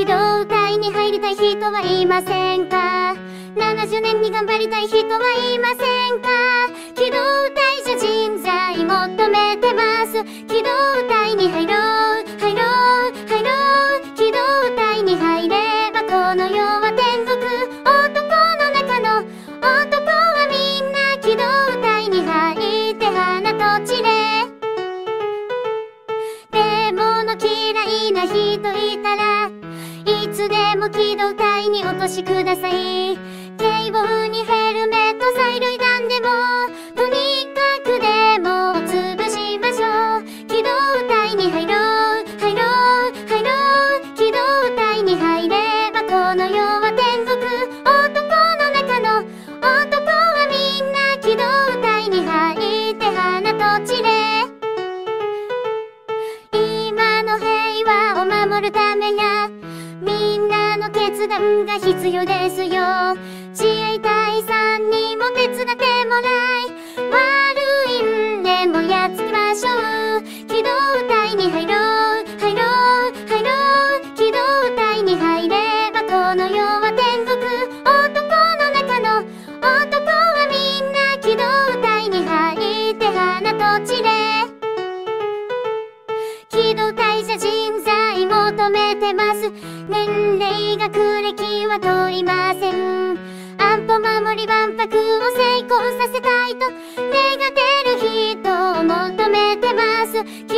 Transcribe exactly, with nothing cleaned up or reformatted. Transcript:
機動隊に入りたい人はいませんか？ななじゅうねんに頑張りたい人はいませんか？機動隊じゃ人材求めてます。機動隊に入ろう入ろう入ろう。機動隊に入ればこの世は天国。男の中の男はみんな機動隊に入って花と地で。でもの嫌いな人いたらいつでも機動隊にお越しください。警棒にヘルメット催涙弾でもとにかくでも潰しましょう。機動隊に入ろう入ろう入ろう。機動隊に入ればこの世は天国。男の中の男はみんな機動隊に入って花と地で。今の平和を守るためにゃみんなの決断が必要ですよ。自衛隊さんにも手伝ってもらい悪いんでもやっつけましょう。機動隊に入ろう入ろう入ろう。機動隊に入ればこの世は天国。男の中の男はみんな機動隊に入って花と地で。機動隊じゃ人材求めてます。年齢学歴は問いません。安保守り万博を成功させたいと願ってる人を求めてます。